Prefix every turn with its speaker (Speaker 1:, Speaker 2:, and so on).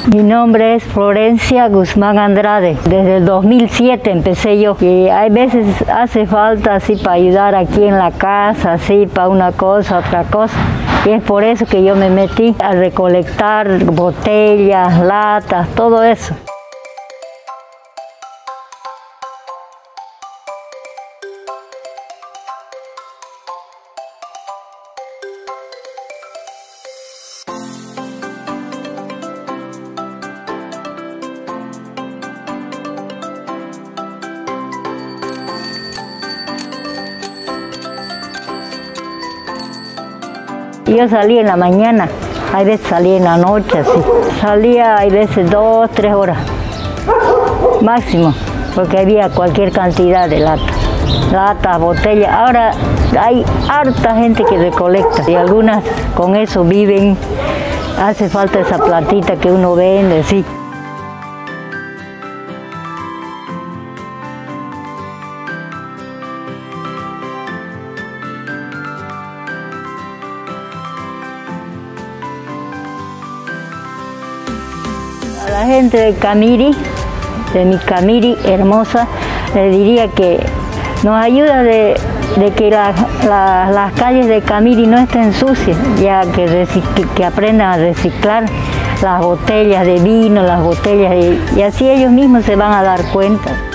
Speaker 1: Mi nombre es Florencia Guzmán Andrade. Desde el 2007 empecé yo. Y hay veces hace falta así para ayudar aquí en la casa, así para una cosa, otra cosa. Y es por eso que yo me metí a recolectar botellas, latas, todo eso. Yo salí en la mañana, hay veces salí en la noche, así. Salía, hay veces 2, 3 horas, máximo, porque había cualquier cantidad de latas, botellas. Ahora hay harta gente que recolecta y algunas con eso viven. Hace falta esa platita que uno vende, sí. A la gente de Camiri, de mi Camiri hermosa, le diría que nos ayuda de que las calles de Camiri no estén sucias, ya que aprendan a reciclar las botellas de vino, las botellas y así ellos mismos se van a dar cuenta.